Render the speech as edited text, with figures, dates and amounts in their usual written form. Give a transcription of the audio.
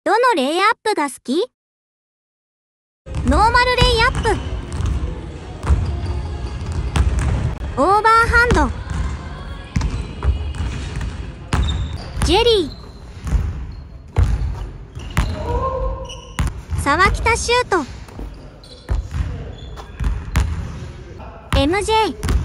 どのレイアップが好き？ノーマルレイアップ、オーバーハンド、ジェリー、沢北シュート、MJ